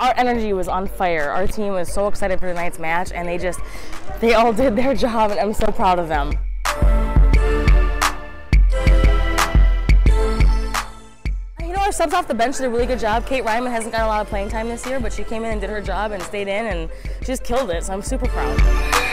our energy was on fire. Our team was so excited for tonight's match, and they all did their job, and I'm so proud of them. Our subs off the bench did a really good job. Kate Ryman hasn't got a lot of playing time this year, but she came in and did her job and stayed in, and she just killed it, so I'm super proud.